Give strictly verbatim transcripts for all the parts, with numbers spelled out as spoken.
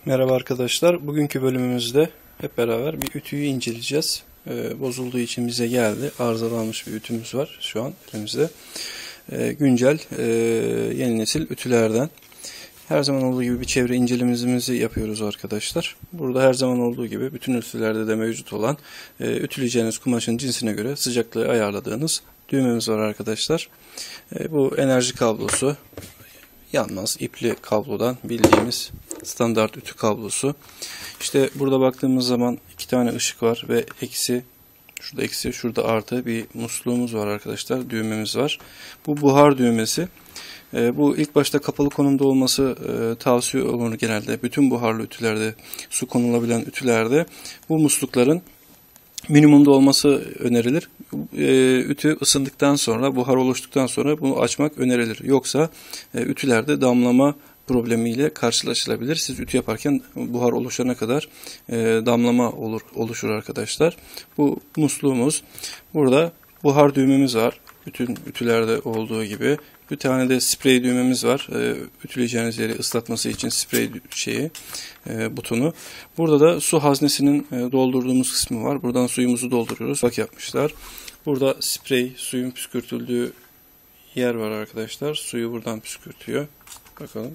Merhaba arkadaşlar. Bugünkü bölümümüzde hep beraber bir ütüyü inceleyeceğiz. Ee, bozulduğu için bize geldi. Arızalanmış bir ütümüz var şu an elimizde. Ee, güncel, e, yeni nesil ütülerden. Her zaman olduğu gibi bir çevre incelememizi yapıyoruz arkadaşlar. Burada her zaman olduğu gibi bütün ütülerde de mevcut olan e, ütüleyeceğiniz kumaşın cinsine göre sıcaklığı ayarladığınız düğmemiz var arkadaşlar. E, bu enerji kablosu. Yanmaz ipli kablodan bildiğimiz standart ütü kablosu. İşte burada baktığımız zaman iki tane ışık var ve eksi, şurada eksi, şurada artı bir musluğumuz var arkadaşlar. Düğmemiz var. Bu buhar düğmesi. E, bu ilk başta kapalı konumda olması e, tavsiye olunur genelde. Bütün buharlı ütülerde, su konulabilen ütülerde bu muslukların minimumda olması önerilir. E, ütü ısındıktan sonra, buhar oluştuktan sonra bunu açmak önerilir. Yoksa e, ütülerde damlama problemiyle karşılaşılabilir. Siz ütü yaparken buhar oluşana kadar e, damlama olur oluşur arkadaşlar. Bu musluğumuz. Burada buhar düğmemiz var. Bütün ütülerde olduğu gibi. Bir tane de sprey düğmemiz var. E, ütüleyeceğiniz yeri ıslatması için sprey şeyi, e, butonu. Burada da su haznesinin e, doldurduğumuz kısmı var. Buradan suyumuzu dolduruyoruz. Bak yapmışlar. Burada sprey, suyun püskürtüldüğü yer var arkadaşlar. Suyu buradan püskürtüyor. Bakalım.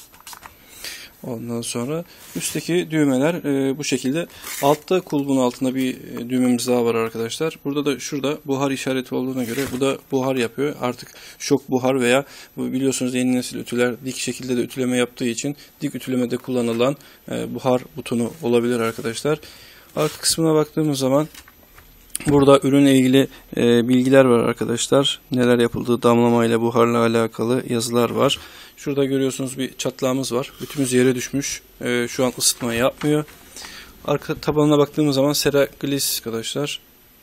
Ondan sonra üstteki düğmeler e, bu şekilde. Altta kulbun altında bir e, düğmemiz daha var arkadaşlar. Burada da şurada buhar işareti olduğuna göre bu da buhar yapıyor. Artık şok buhar veya bu biliyorsunuz yeni nesil ütüler dik şekilde de ütüleme yaptığı için dik ütülemede kullanılan e, buhar butonu olabilir arkadaşlar. Arka kısmına baktığımız zaman burada ürünle ilgili e, bilgiler var arkadaşlar. Neler yapıldığı, damlamayla, buharla alakalı yazılar var. Şurada görüyorsunuz bir çatlağımız var. Ütümüz yere düşmüş. E, şu an ısıtma yapmıyor. Arka tabanına baktığımız zaman Seraglis arkadaşlar.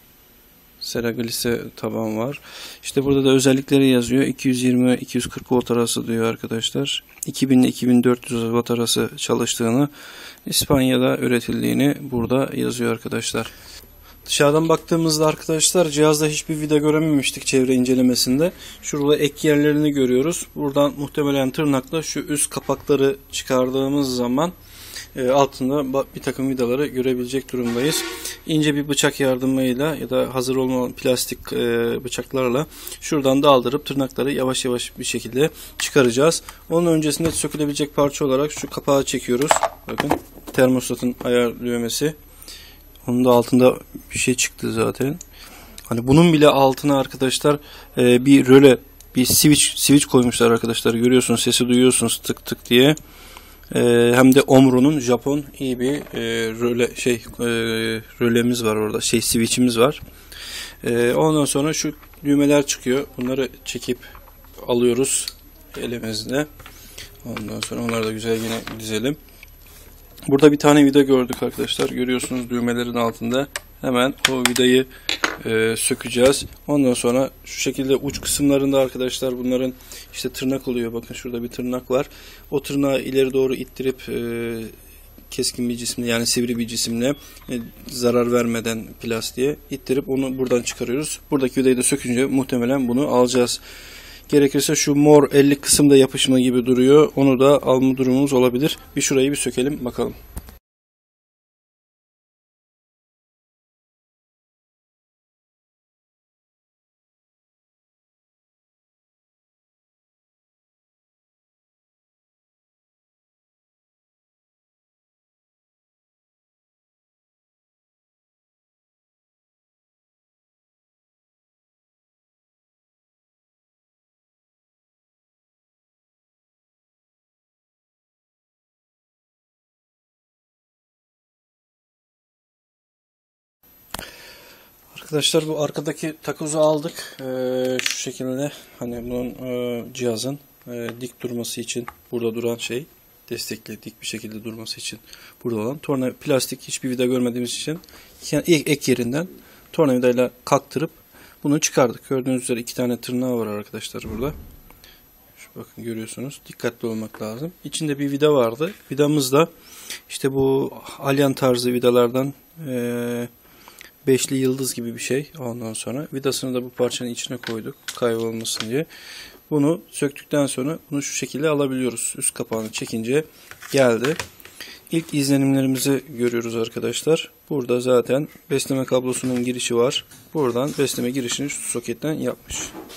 Seraglis'e taban var. İşte burada da özellikleri yazıyor. iki yüz yirmi iki yüz kırk volt arası diyor arkadaşlar. iki bin ile iki bin dört yüz watt arası çalıştığını, İspanya'da üretildiğini burada yazıyor arkadaşlar. Dışarıdan baktığımızda arkadaşlar cihazda hiçbir vida görememiştik çevre incelemesinde. Şurada ek yerlerini görüyoruz. Buradan muhtemelen tırnakla şu üst kapakları çıkardığımız zaman e, altında bir takım vidaları görebilecek durumdayız. İnce bir bıçak yardımıyla ya da hazır olmayan plastik e, bıçaklarla şuradan daldırıp tırnakları yavaş yavaş bir şekilde çıkaracağız. Onun öncesinde sökülebilecek parça olarak şu kapağı çekiyoruz. Bakın termostatın ayar düğmesi. Onun da altında bir şey çıktı zaten. Hani bunun bile altına arkadaşlar e, bir röle, bir switch switch koymuşlar arkadaşlar. Görüyorsunuz, sesi duyuyorsunuz tık tık diye. E, hem de Omro'nun Japon iyi bir e, röle şey e, rölemiz var orada. Şey switch'imiz var. E, ondan sonra şu düğmeler çıkıyor. Bunları çekip alıyoruz elimizle. Ondan sonra onları da güzel yine dizelim. Burada bir tane vida gördük arkadaşlar. Görüyorsunuz düğmelerin altında. Hemen o vidayı e, sökeceğiz. Ondan sonra şu şekilde uç kısımlarında arkadaşlar bunların işte tırnak oluyor. Bakın şurada bir tırnak var. O tırnağı ileri doğru ittirip e, keskin bir cisimle, yani sivri bir cisimle e, zarar vermeden plastiğe ittirip onu buradan çıkarıyoruz. Buradaki vidayı da sökünce muhtemelen bunu alacağız. Gerekirse şu mor elli kısımda yapışma gibi duruyor. Onu da alma durumumuz olabilir. Bir şurayı bir sökelim bakalım. Arkadaşlar bu arkadaki takozu aldık. Ee, şu şekilde hani bunun e, cihazın e, dik durması için burada duran şey, destekli dik bir şekilde durması için burada olan torna plastik, hiçbir vida görmediğimiz için ek yerinden tornavidayla kalktırıp bunu çıkardık. Gördüğünüz üzere iki tane tırnağı var arkadaşlar burada. Şu bakın görüyorsunuz. Dikkatli olmak lazım. İçinde bir vida vardı. Vidamız da işte bu alyan tarzı vidalardan eee beşli yıldız gibi bir şey. Ondan sonra vidasını da bu parçanın içine koyduk kaybolmasın diye. Bunu söktükten sonra bunu şu şekilde alabiliyoruz. Üst kapağını çekince geldi. ilk izlenimlerimizi görüyoruz arkadaşlar. Burada zaten besleme kablosunun girişi var. Buradan besleme girişini şu soketten yapmış.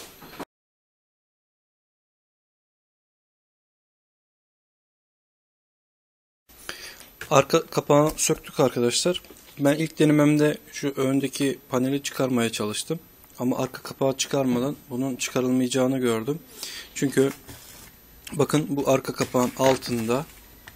Arka kapağını söktük arkadaşlar. Ben ilk denememde şu öndeki paneli çıkarmaya çalıştım. Ama arka kapağı çıkarmadan bunun çıkarılmayacağını gördüm. Çünkü bakın bu arka kapağın altında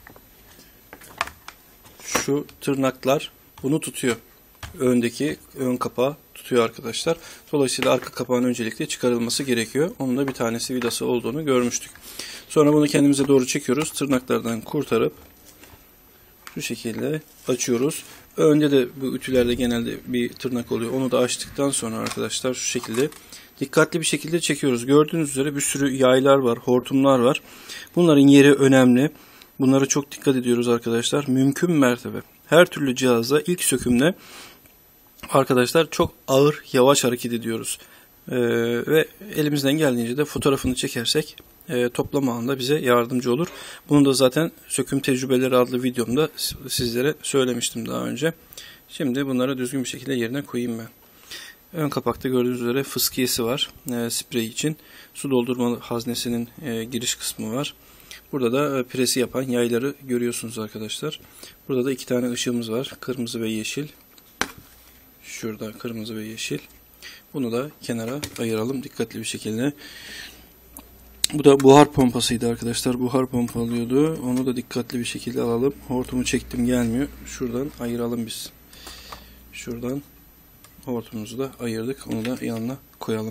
şu tırnaklar bunu tutuyor. Öndeki ön kapağı tutuyor arkadaşlar. Dolayısıyla arka kapağın öncelikle çıkarılması gerekiyor. Onun da bir tanesi vidası olduğunu görmüştük. Sonra bunu kendimize doğru çekiyoruz. Tırnaklardan kurtarıp şu şekilde açıyoruz. Önde de bu ütülerde genelde bir tırnak oluyor. Onu da açtıktan sonra arkadaşlar şu şekilde dikkatli bir şekilde çekiyoruz. Gördüğünüz üzere bir sürü yaylar var, hortumlar var. Bunların yeri önemli. Bunlara çok dikkat ediyoruz arkadaşlar. Mümkün mertebe her türlü cihazda ilk sökümde arkadaşlar çok ağır, yavaş hareket ediyoruz. Ee, ve elimizden geldiğince de fotoğrafını çekersek e, toplama anında bize yardımcı olur. Bunu da zaten söküm tecrübeleri adlı videomda sizlere söylemiştim daha önce. Şimdi bunları düzgün bir şekilde yerine koyayım ben. Ön kapakta gördüğünüz üzere fıskiyesi var. E, sprey için. Su doldurma haznesinin e, giriş kısmı var. Burada da e, presi yapan yayları görüyorsunuz arkadaşlar. Burada da iki tane ışığımız var. Kırmızı ve yeşil. Şurada kırmızı ve yeşil. Bunu da kenara ayıralım dikkatli bir şekilde. Bu da buhar pompasıydı arkadaşlar. Buhar pompalıyordu. Onu da dikkatli bir şekilde alalım. Hortumu çektim gelmiyor. Şuradan ayıralım biz. Şuradan hortumumuzu da ayırdık. Onu da yanına koyalım.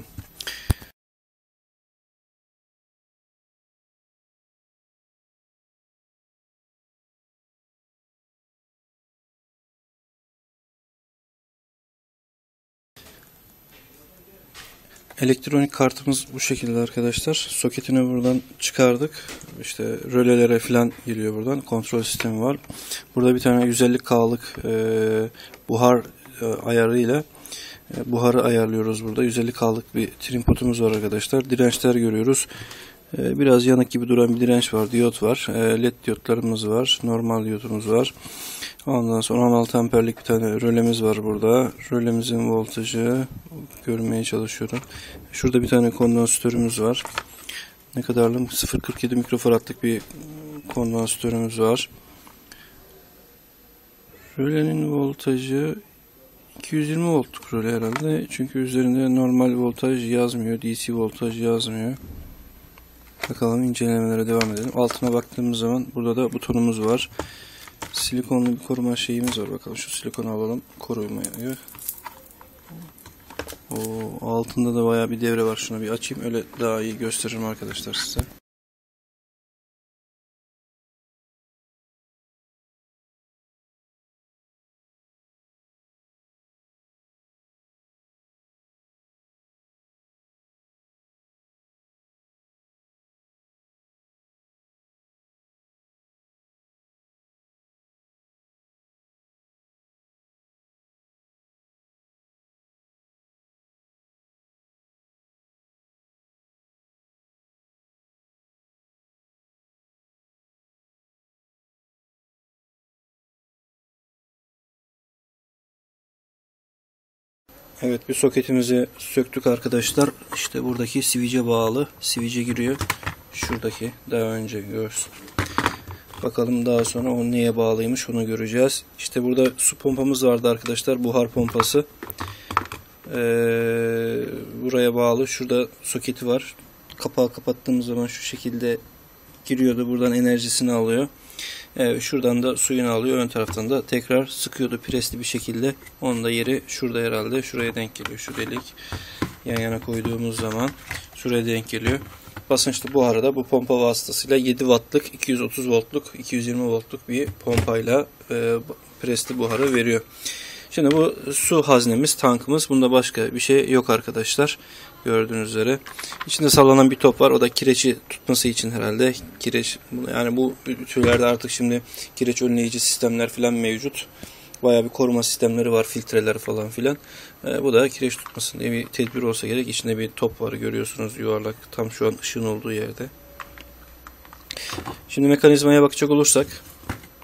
Elektronik kartımız bu şekilde arkadaşlar. Soketini buradan çıkardık. İşte rölelere falan giriyor buradan. Kontrol sistemi var. Burada bir tane yüz elli K'lık e, buhar e, ayarıyla e, buharı ayarlıyoruz burada. yüz elli K'lık bir trim potumuz var arkadaşlar. Dirençler görüyoruz. E, biraz yanık gibi duran bir direnç var. Diyot var. E, led diyotlarımız var. Normal diyotumuz var. Ondan sonra on altı amperlik bir tane rölemiz var burada. Rölemizin voltajı görmeye çalışıyorum. Şurada bir tane kondansatörümüz var. Ne kadarlık? sıfır virgül kırk yedi mikrofaradlık bir kondansatörümüz var. Rölenin voltajı iki yüz yirmi voltluk röle herhalde. Çünkü üzerinde normal voltaj yazmıyor. D C voltaj yazmıyor. Bakalım incelemelere devam edelim. Altına baktığımız zaman burada da butonumuz var. Silikonlu bir koruma şeyimiz var. Bakalım şu silikonu alalım. Korumayı. O altında da bayağı bir devre var. Şunu bir açayım. Öyle daha iyi gösteririm arkadaşlar size. Evet, bir soketimizi söktük arkadaşlar. İşte buradaki sivice bağlı. Sivice giriyor. Şuradaki daha önce görsün. Bakalım daha sonra o neye bağlıymış onu göreceğiz. İşte burada su pompamız vardı arkadaşlar. Buhar pompası. Ee, buraya bağlı. Şurada soketi var. Kapağı kapattığımız zaman şu şekilde giriyordu. Buradan enerjisini alıyor. Evet, şuradan da suyunu alıyor. Ön taraftan da tekrar sıkıyordu presli bir şekilde. Onun da yeri şurada herhalde. Şuraya denk geliyor. Şu delik. Yan yana koyduğumuz zaman şuraya denk geliyor. Basınçlı buharı da bu pompa vasıtasıyla yedi wattlık, iki yüz otuz voltluk, iki yüz yirmi voltluk bir pompayla e, presli buharı veriyor. Şimdi bu su haznemiz, tankımız. Bunda başka bir şey yok arkadaşlar. Gördüğünüz üzere. İçinde sallanan bir top var. O da kireçi tutması için herhalde. Kireç, yani bu türlerde artık şimdi kireç önleyici sistemler falan mevcut. Bayağı bir koruma sistemleri var. Filtreler falan filan. E, bu da kireç tutmasın diye bir tedbir olsa gerek. İçinde bir top var. Görüyorsunuz yuvarlak. Tam şu an ışığın olduğu yerde. Şimdi mekanizmaya bakacak olursak.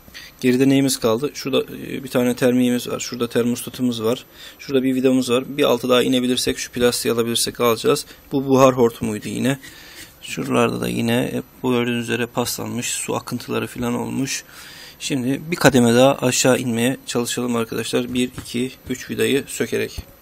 Geride neyimiz kaldı? Şurada bir tane termiğimiz var. Şurada termostatımız var. Şurada bir vidamız var. Bir altı daha inebilirsek, şu plastiği alabilirsek alacağız. Bu buhar hortumuydu yine. Şuralarda da yine hep bu gördüğünüz üzere paslanmış. Su akıntıları falan olmuş. Şimdi bir kademe daha aşağı inmeye çalışalım arkadaşlar. bir, iki, üç vidayı sökerek.